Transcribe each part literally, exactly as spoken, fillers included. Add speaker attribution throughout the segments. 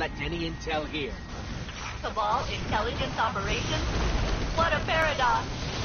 Speaker 1: collect any intel here.
Speaker 2: Cabal intelligence operations? What a paradox!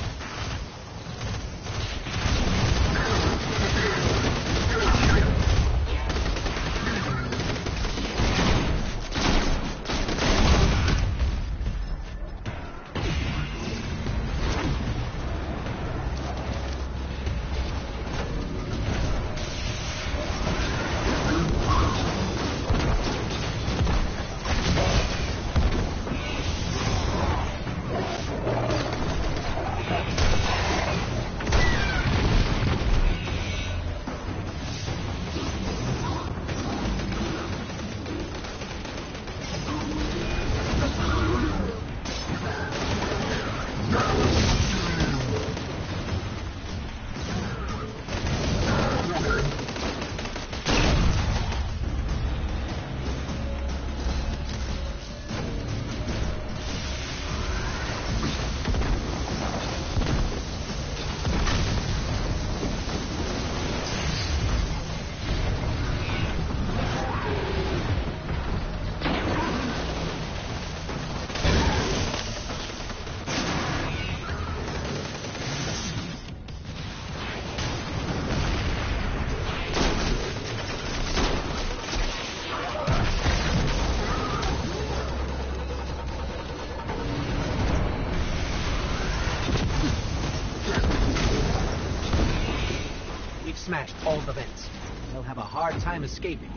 Speaker 1: Smashed all the vents. They'll have a hard time escaping.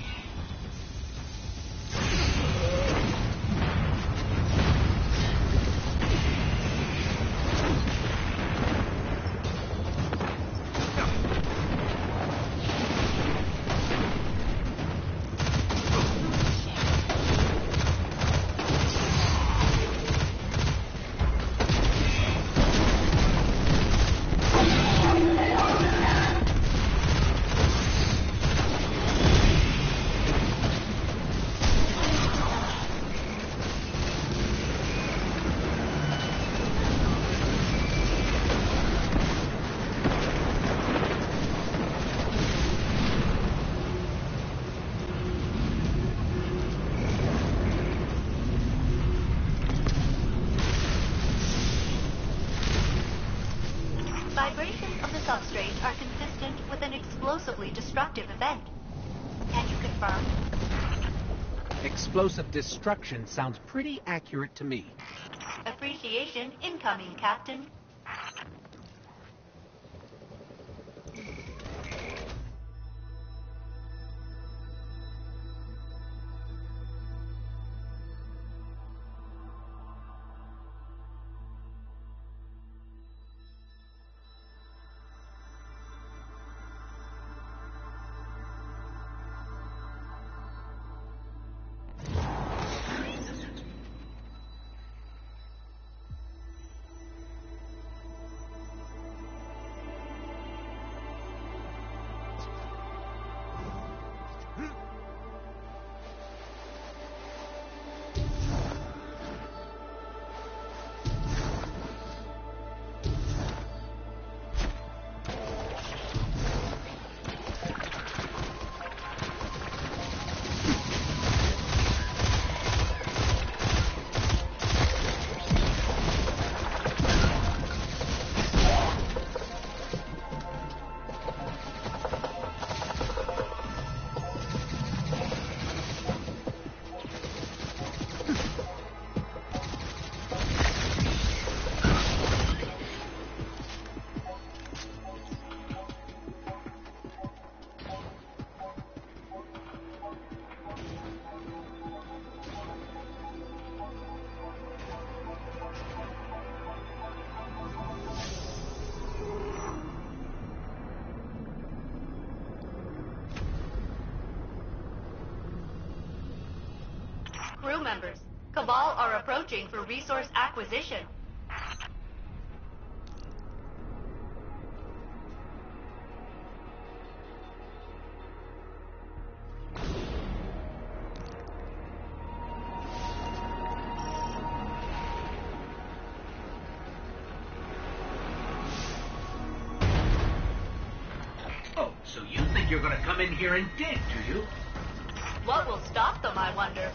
Speaker 2: Vibrations of the substrate are consistent with an explosively destructive event. Can you confirm?
Speaker 1: Explosive destruction sounds pretty accurate to me.
Speaker 2: Appreciation incoming, Captain. Crew members, Cabal are approaching for resource acquisition.
Speaker 3: Oh, so you think you're gonna come in here and dig, do you?
Speaker 2: What will stop them, I wonder?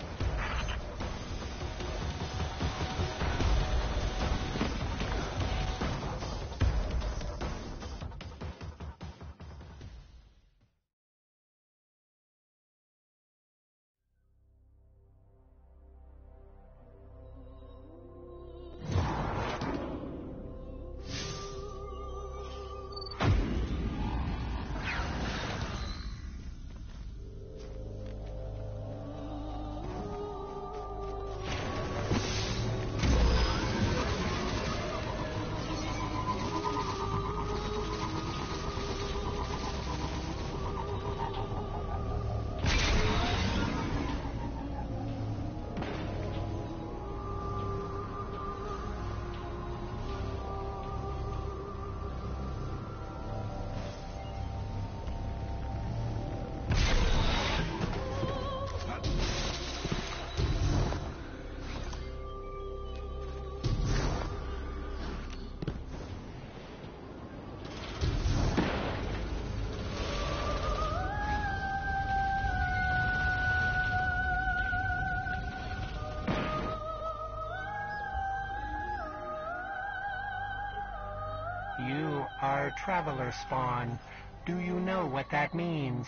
Speaker 1: You are traveler spawn. Do you know what that means?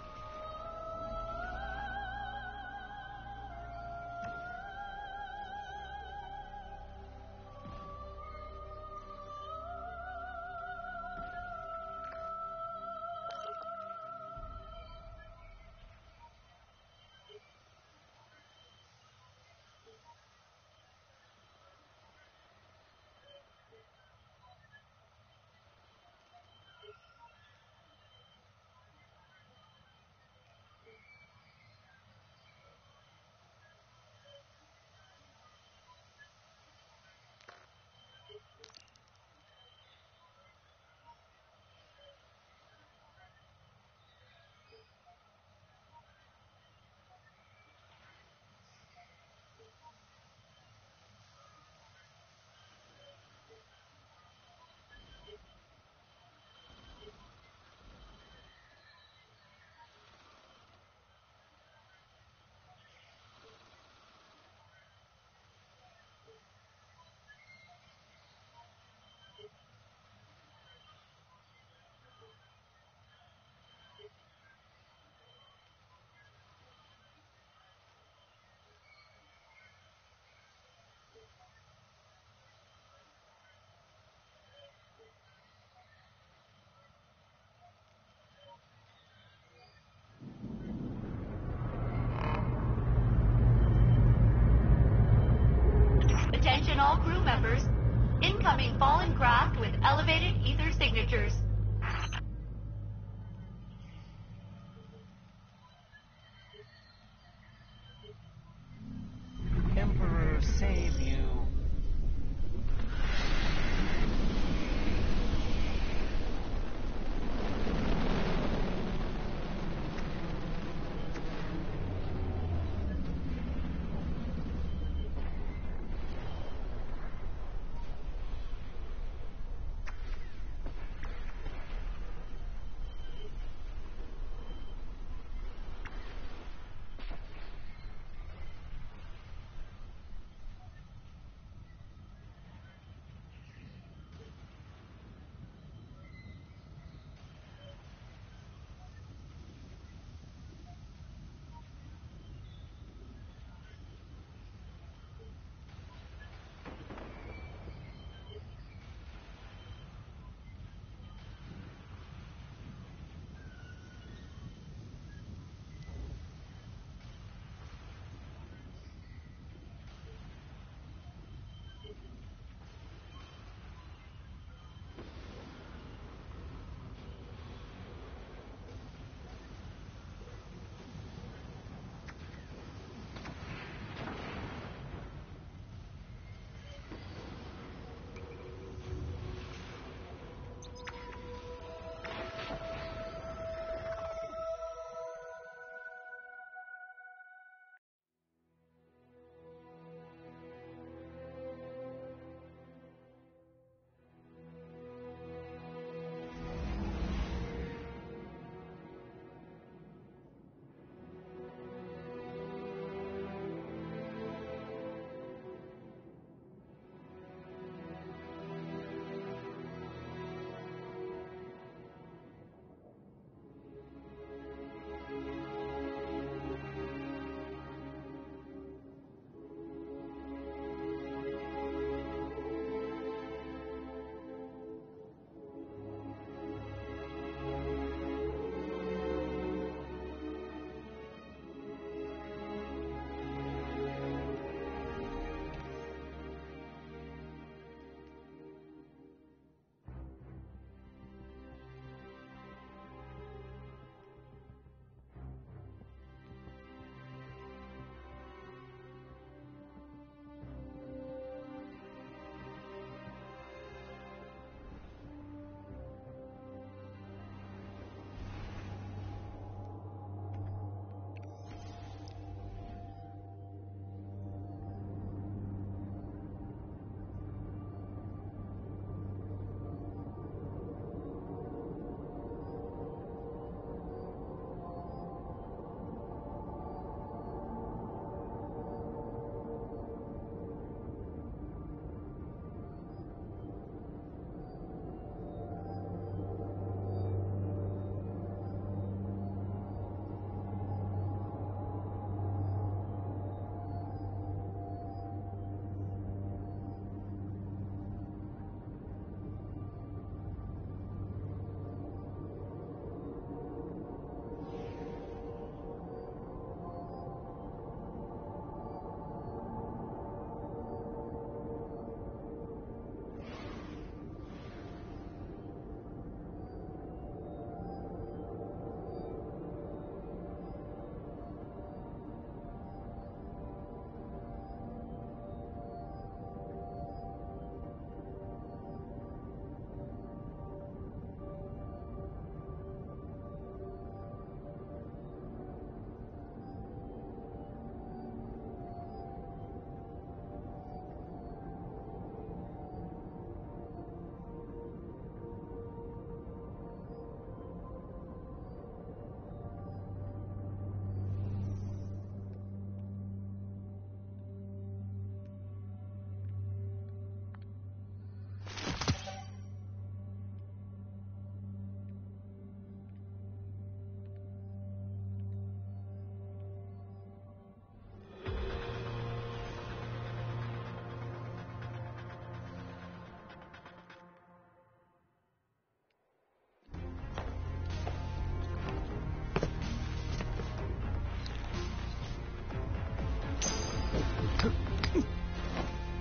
Speaker 2: Attention all crew members. Incoming fallen craft with elevated ether signatures.
Speaker 1: Emperor, save you.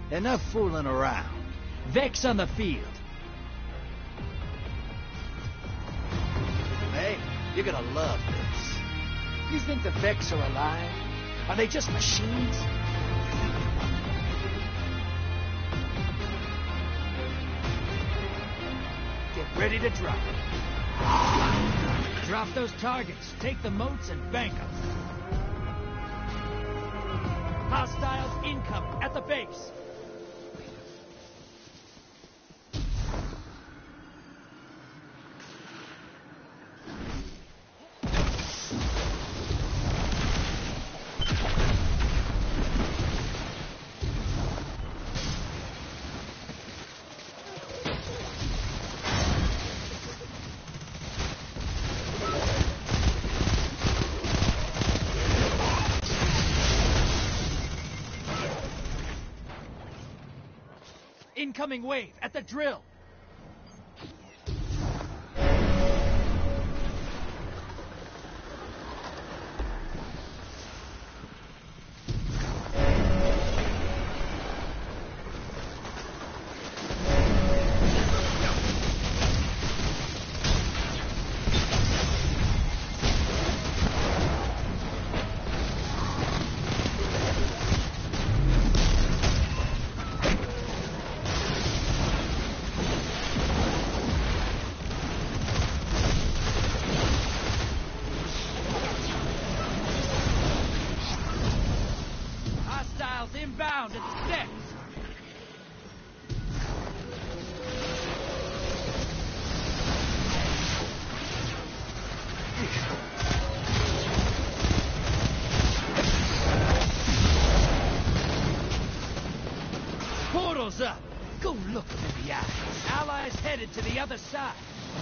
Speaker 3: Enough fooling around. Vex on the field. Hey, you're gonna love this. You think the Vex are alive? Are they just machines? Get ready to drop. Drop those targets, take the moats, and bank them. Hostiles incoming at the base. Incoming wave at the drill. Inbound at the decks. Portal's up. Go look them in the eye. Allies headed to the other side.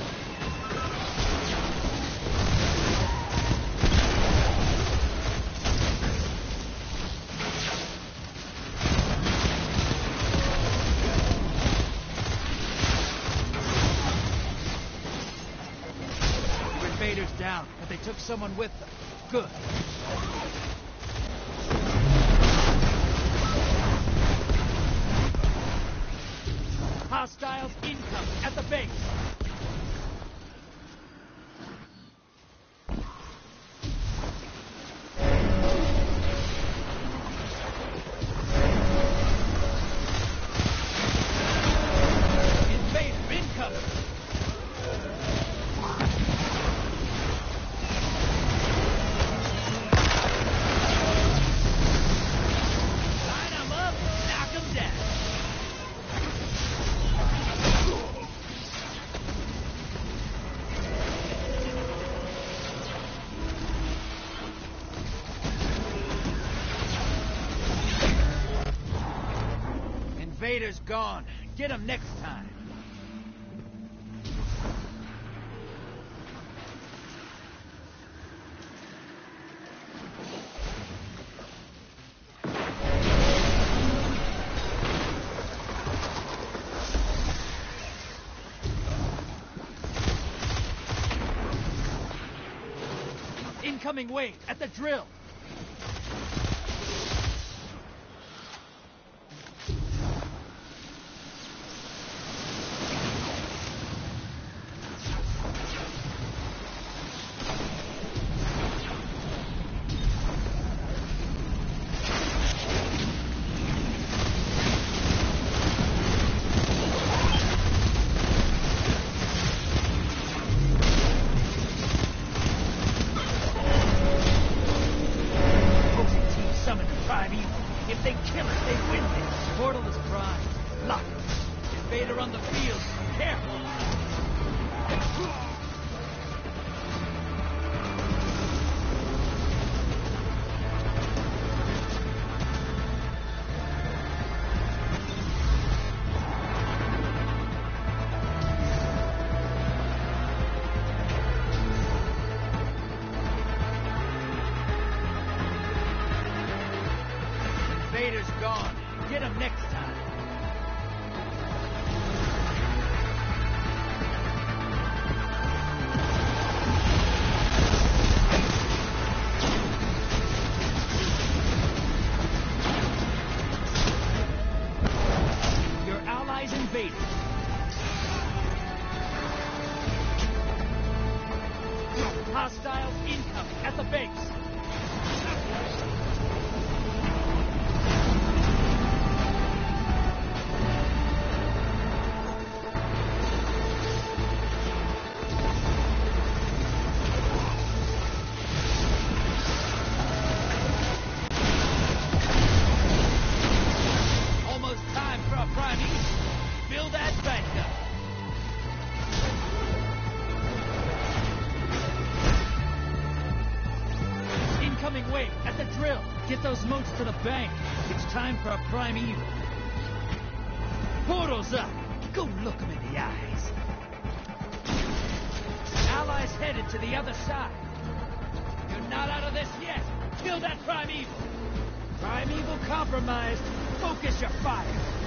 Speaker 3: Invaders down, but they took someone with them. Good. Hostiles incoming at the base. Invader incoming. Invader's gone. Get him next time. Incoming wave at the drill. If they kill it, they win this. Portal is primed. Lock it. Invader on the field. Careful. Invader's gone. Get him next time. to the bank. It's time for a primeval. Portal's up. Go look him in the eyes. Allies headed to the other side. You're not out of this yet. Kill that primeval. Primeval compromised. Focus your fire.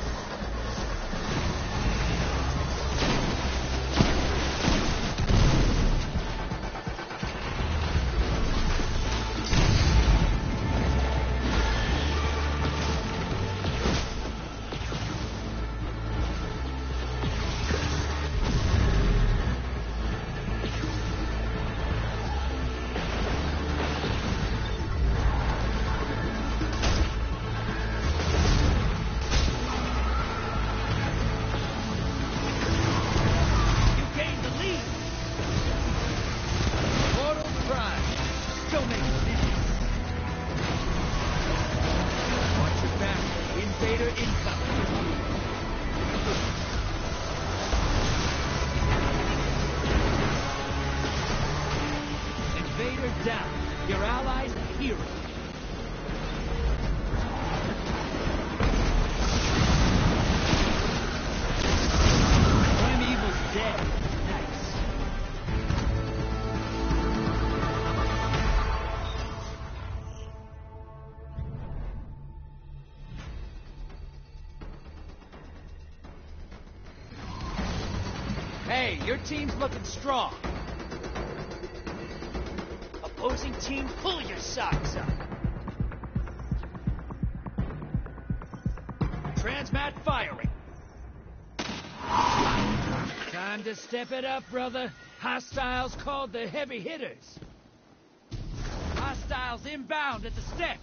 Speaker 3: Down. Your allies a hero. Primeval's dead. Nice. Hey, your team's looking strong. Opposing team, pull your socks up. Transmat firing. Time to step it up, brother. Hostiles called the heavy hitters. Hostiles inbound at the steps.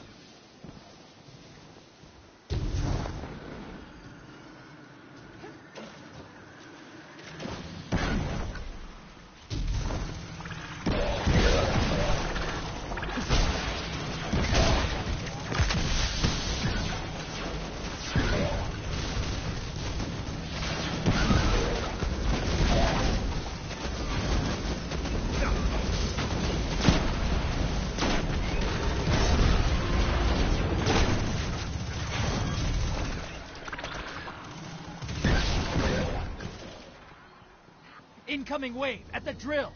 Speaker 3: Incoming wave at the drill.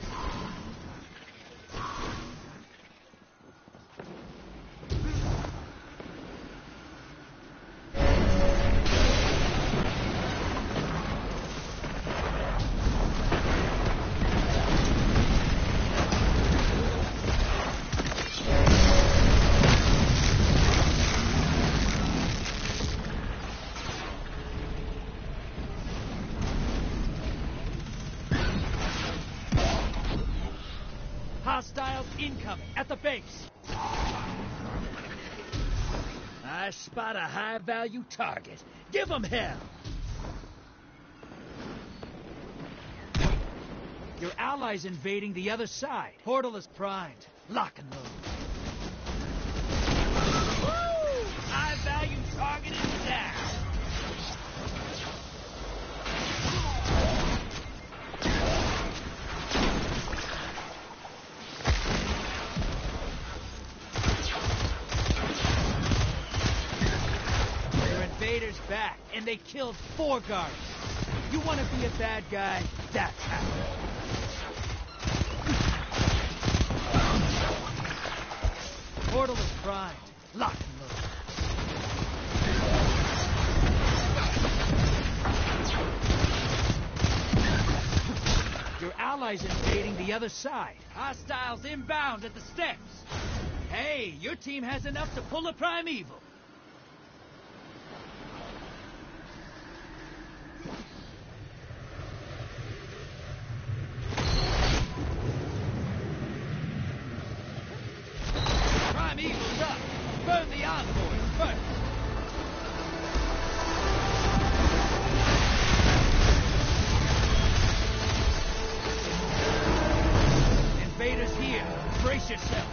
Speaker 3: Hostiles incoming at the base. I spot a high-value target. Give them hell. Your allies invading the other side. Portal is primed. Lock and load. Woo! High-value target is down. Invaders back, and they killed four guards. You want to be a bad guy? That's how. Portal is primed. Lock and load. Your allies invading the other side. Hostiles inbound at the steps. Hey, your team has enough to pull a primeval. Primeval's up. Burn the envoys first. Invaders here. Brace yourself.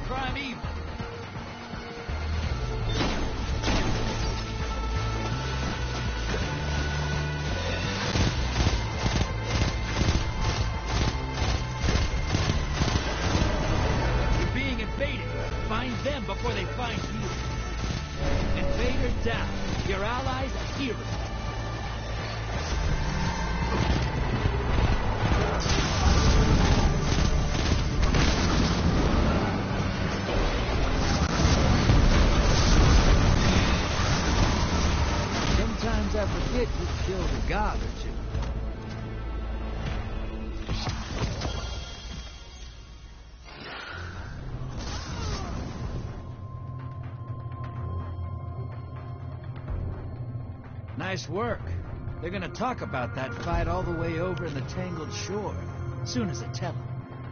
Speaker 3: primeval. You're being invaded. Find them before they find you. Invader down. Your allies are heroes. Sometimes I forget you killed a god or two. Nice work. They're gonna talk about that fight all the way over in the Tangled Shore, soon as I tell them.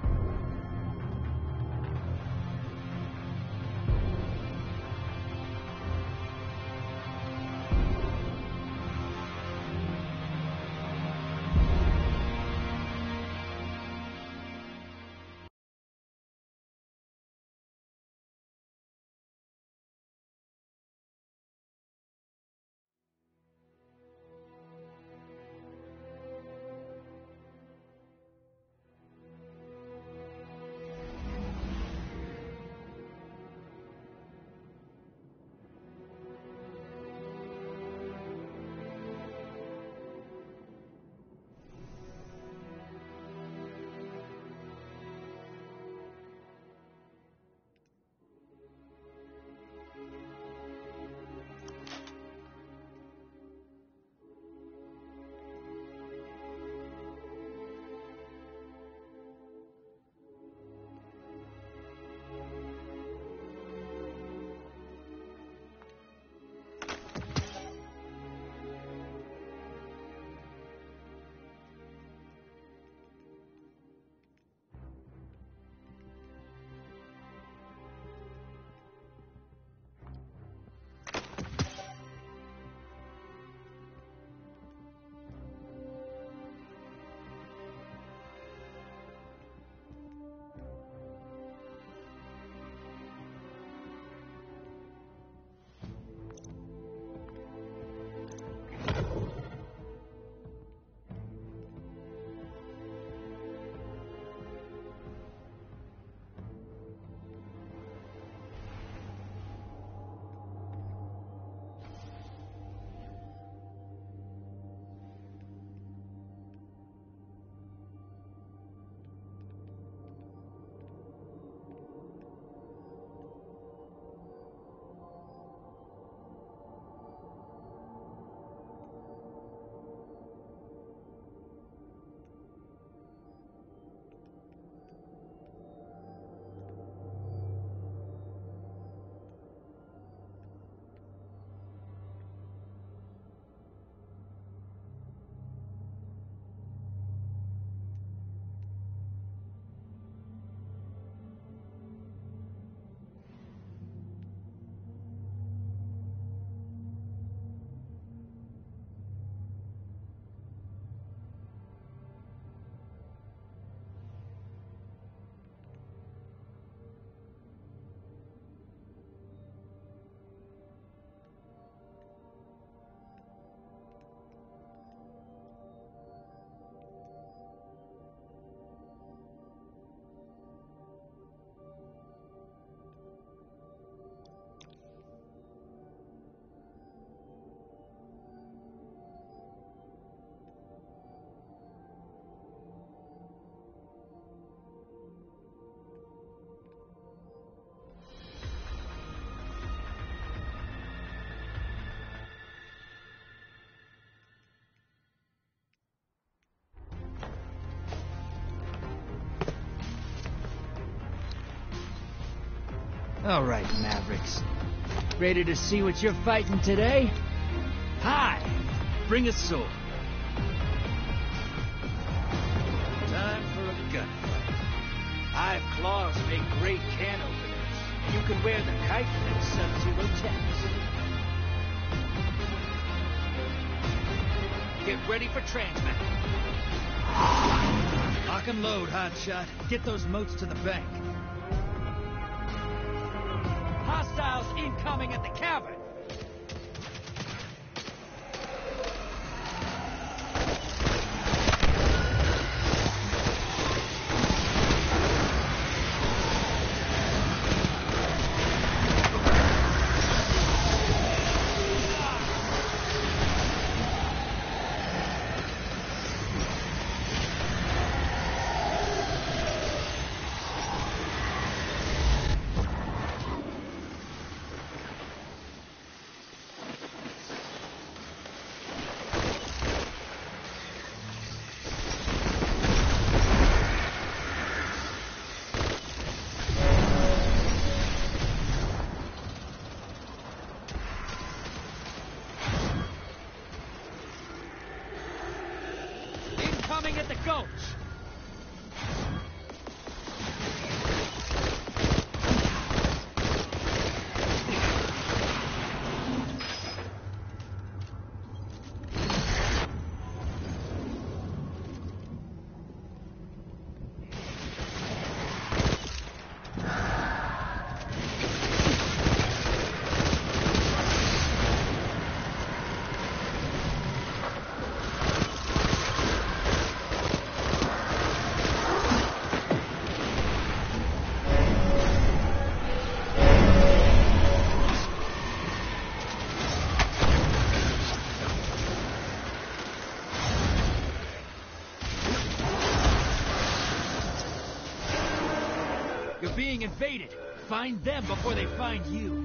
Speaker 3: All right, Mavericks. Ready to see what you're fighting today? Hi! Bring a sword. Time for a gunfight. Hive claws make great can openers. You can wear the kite and Sub-Zero attacks. Get ready for transmat. Lock and load, Hotshot. Get those motes to the bank. Hostiles incoming at the cavern. Coming at the gulch. You're being invaded. Find them before they find you.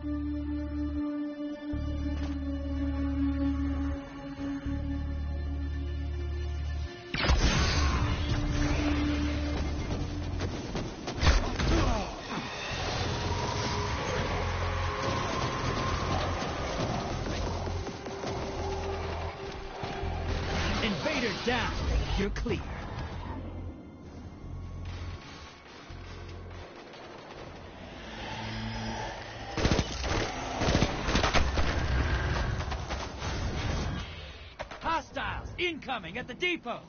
Speaker 3: Invader down. You're clear. Hostiles incoming at the depot.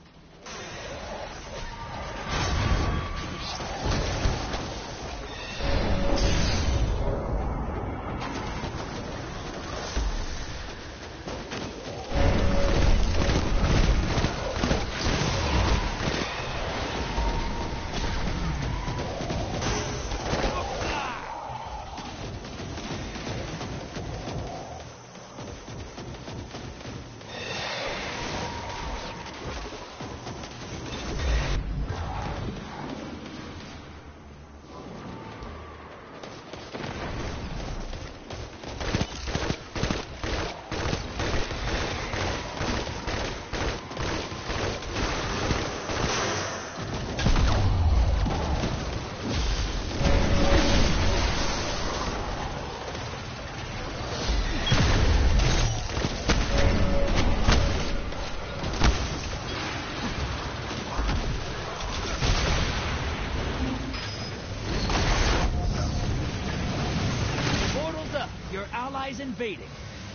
Speaker 3: Your allies invading.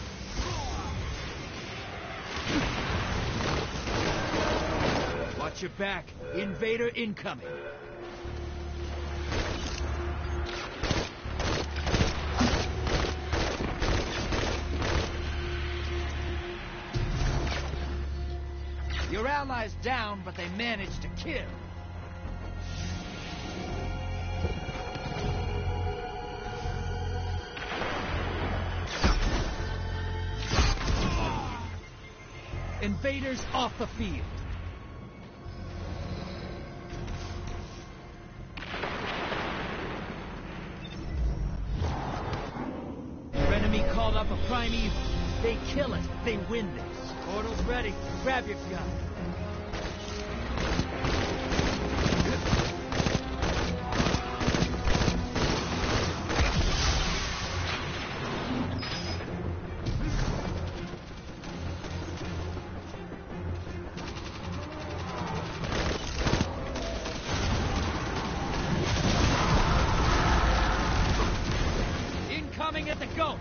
Speaker 3: Watch your back. Invader incoming. Your allies down, but they managed to kill. Invaders off the field. Your enemy called up a primeval. They kill it. They win this. Portal's ready. Grab your gun. Coming at the gulch.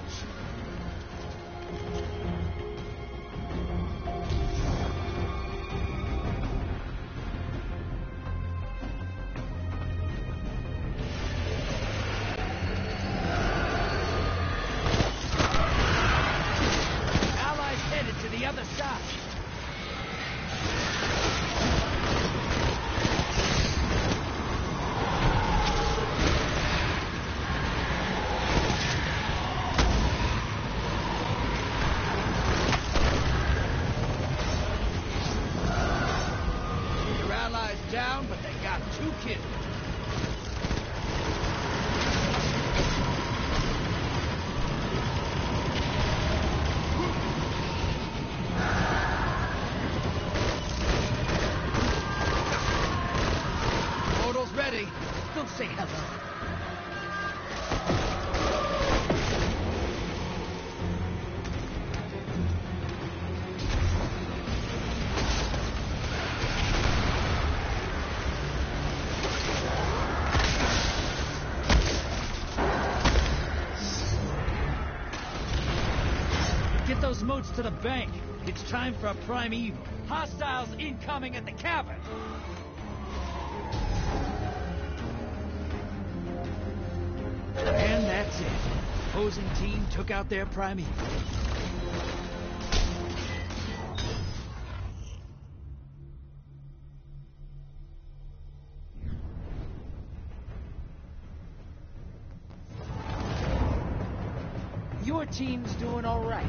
Speaker 3: those moats to the bank. It's time for a primeval. Hostiles incoming at the cavern. And that's it. Opposing team took out their primeval. Your team's doing all right.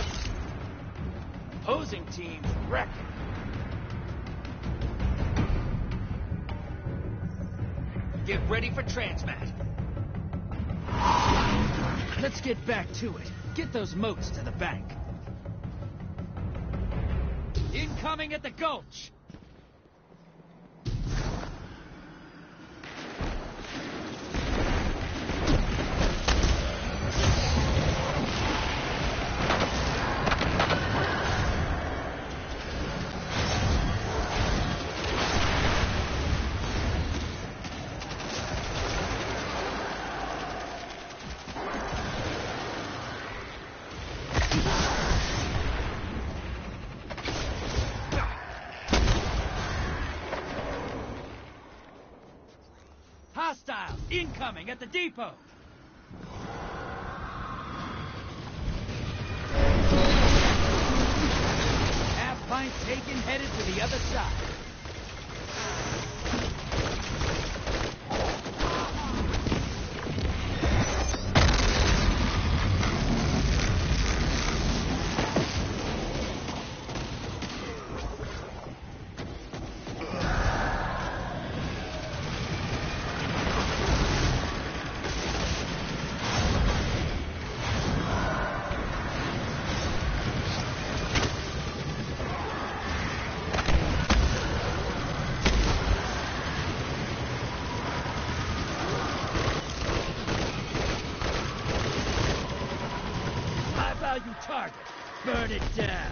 Speaker 3: Opposing team's wrecking. Get ready for transmat. Let's get back to it. Get those moats to the bank. Incoming at the gulch. Hostiles incoming at the depot. Half pint taken, headed to the other side. Target. Burn it down.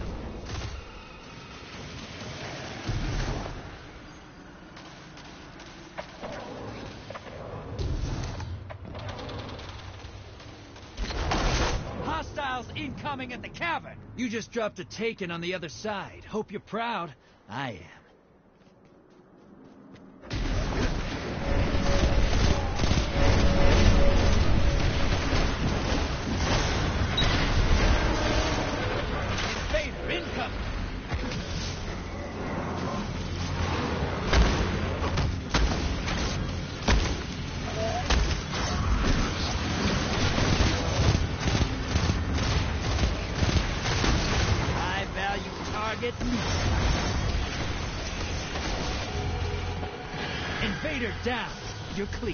Speaker 3: Hostiles incoming at the cavern. You just dropped a taken on the other side. Hope you're proud. I am. Invader down. You're clear.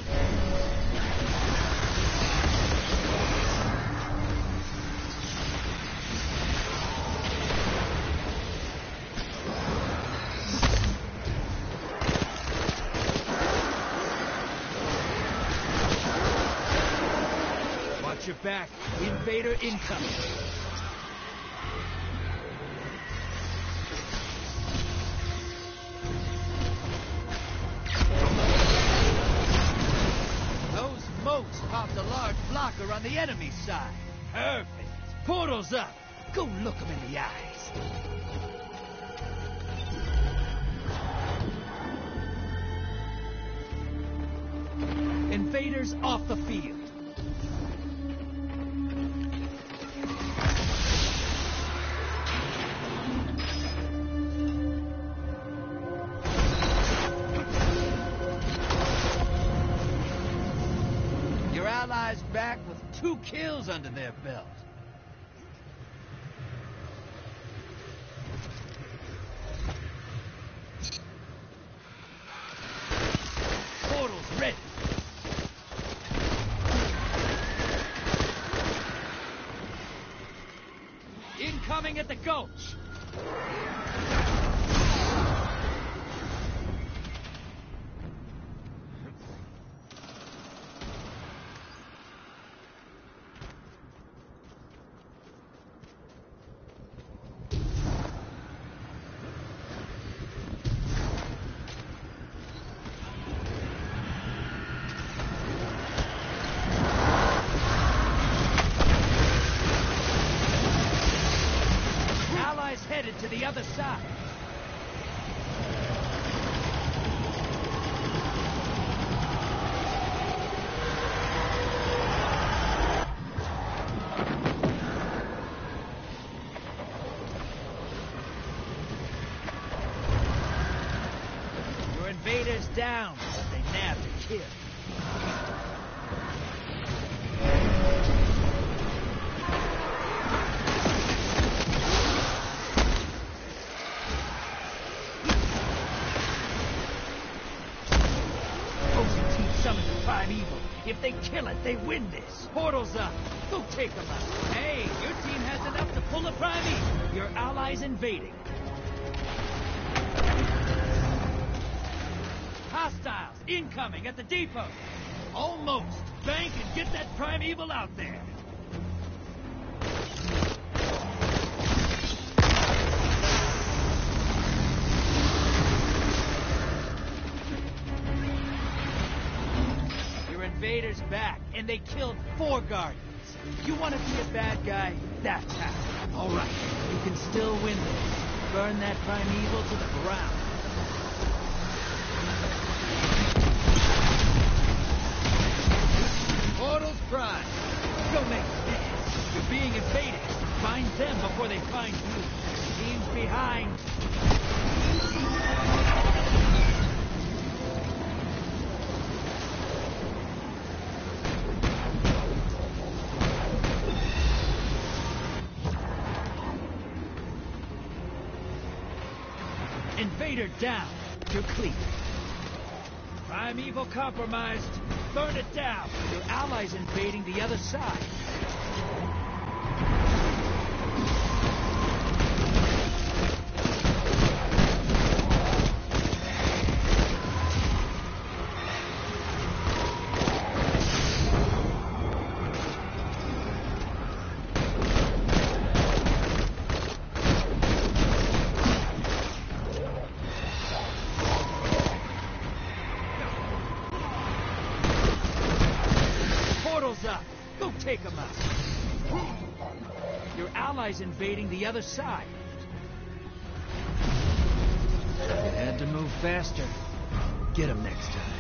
Speaker 3: Watch your back. Invader incoming. Popped a large blocker on the enemy side. Perfect. Portal's up. Go look him in the eyes. Invaders off the field. Allies back with two kills under their belt. Portal's ready. Incoming at the gulch. headed to the other side. Your invaders down, but they nabbed a kill. Evil. If they kill it, they win this. Portal's up. Go take them out. Hey, your team has enough to pull a Primeval. Your allies invading. Hostiles incoming at the depot. Almost. Bank and get that Primeval out there. Invaders back, and they killed four Guardians. You want to be a bad guy? That's how. All right, you can still win this. Burn that Primeval to the ground. Portal's prime. Go make this. You're being invaded. Find them before they find you. Teams behind. Invader down. You're clear. Primeval compromised. Burn it down. Your allies invading the other side. Up. Go take them out. Your allies invading the other side. You had to move faster. Get them next time.